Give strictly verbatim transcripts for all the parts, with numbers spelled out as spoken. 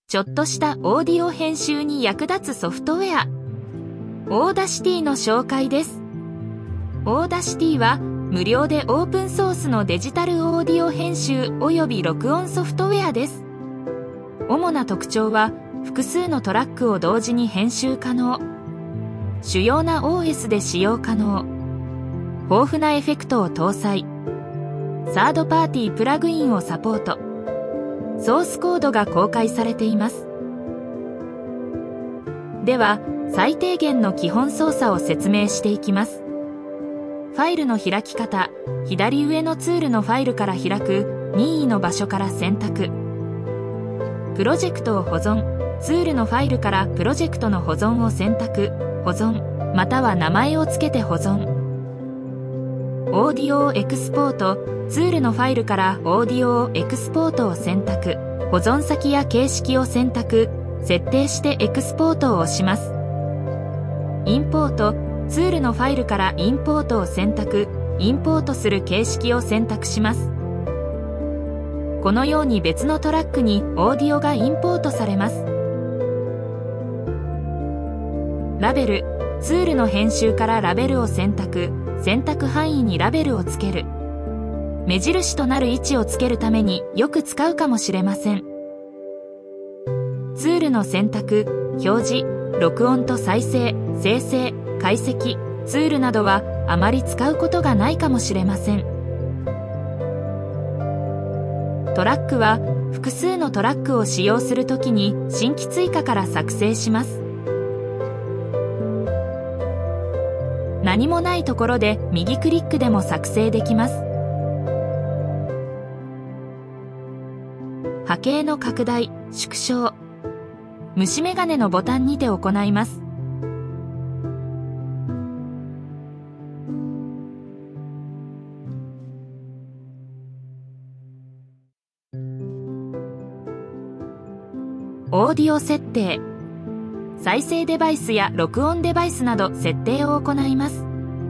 ちょっとしたオーディオ編集に役立つソフトウェア。オーダーシティの紹介です。オーダーシティは無料でオープンソースのデジタルオーディオ編集および録音ソフトウェアです。主な特徴は複数のトラックを同時に編集可能、主要な オーエス で使用可能、豊富なエフェクトを搭載、サードパーティープラグインをサポート、ソースコードが公開されています。では、最低限の基本操作を説明していきます。ファイルの開き方、左上のツールのファイルから開く任意の場所から選択。プロジェクトを保存、ツールのファイルからプロジェクトの保存を選択、保存、または名前を付けて保存。オーディオをエクスポート、ツールのファイルからオーディオをエクスポートを選択、保存先や形式を選択、設定してエクスポートを押します。インポート、ツールのファイルからインポートを選択、インポートする形式を選択します。このように別のトラックにオーディオがインポートされます。ラベル、ツールの編集からラベルを選択、選択範囲にラベルをつける。目印となる位置をつけるためによく使うかもしれません。ツールの選択、表示、録音と再生、生成、解析、ツールなどはあまり使うことがないかもしれません。トラックは複数のトラックを使用するときに新規追加から作成します。何もないところで右クリックでも作成できます。波形の拡大、縮小、虫眼鏡のボタンにて行います。オーディオ設定、再生デバイスや録音デバイスなど設定を行います。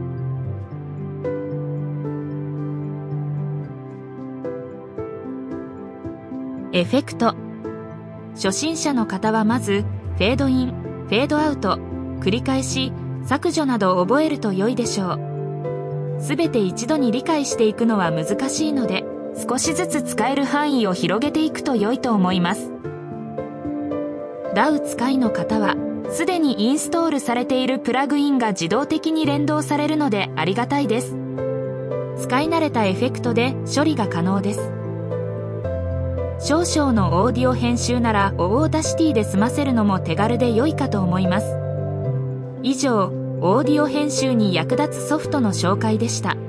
エフェクト、初心者の方はまずフェードイン、フェードアウト、繰り返し、削除などを覚えると良いでしょう。すべて一度に理解していくのは難しいので、少しずつ使える範囲を広げていくと良いと思います。ダウ 使いの方は、すでにインストールされているプラグインが自動的に連動されるのでありがたいです。使い慣れたエフェクトで処理が可能です。少々のオーディオ編集ならオーダーシティで済ませるのも手軽で良いかと思います。以上、オーディオ編集に役立つソフトの紹介でした。